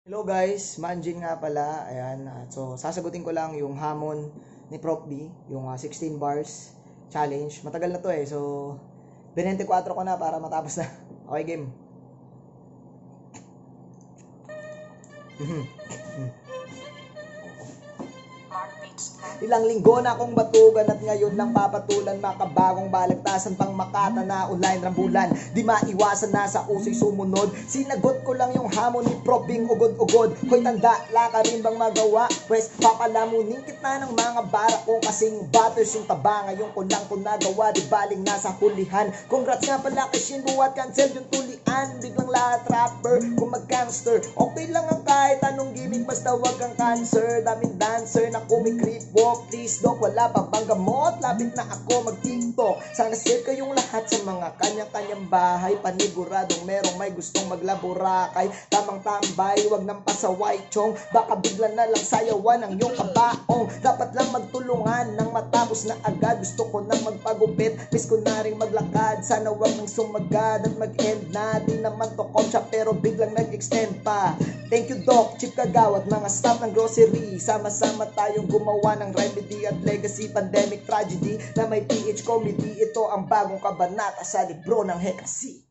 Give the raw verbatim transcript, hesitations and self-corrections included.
Hello guys, Manjin nga pala. Ayan, ah, so sasagutin ko lang yung hamon ni Prof B, yung ah, sixteen bars challenge. Matagal na to eh. So twenty-four ko na para matapos na. Okay, game. Ilang linggo na akong batugan at ngayon lang papatulan makabagong balagtasan pang makata na online rambulan. Di maiwasan na sa uso'y sumunod. Sinagot ko lang yung hamon ni Prof Bing ugod-ugod. Hoy tanda, laka rin bang magawa? Pwes papalamunin kita ng mga bara ko kasing batters yung taba. Ngayon ko lang ko nagawa, di baling nasa hulihan. Congrats nga pala kay Shinbu at cancel yung tulian. Biglang lahat rapper kung mag-gangster. Okay lang ang kahit anong gimmick basta wag kang cancer. Daming dancer na kumikreep walk. Please dok, wala pa bang gamot? Lapit na ako mag-tiktok. Sana safe kayong lahat sa mga kanya-kanyang bahay. Paniguradong merong may gustong maglaborakay. Tamang tambay, wag nang pasaway chong. Baka bigla na lang sayawan ang iyong kabaong. Dapat lang magtulungan nang matapos na agad. Gusto ko nang magpagupit, miss ko na rin maglakad. Sana wag nang sumagad at mag-end na. Di naman to komsya pero biglang nag-extend pa. Thank you Doc, Chief Kagawad, mga staff ng grocery. Sama-sama tayong gumawa ng remedy at legacy. Pandemic tragedy na may P H comedy. Ito ang bagong kabanata sa libro ng Hekasi.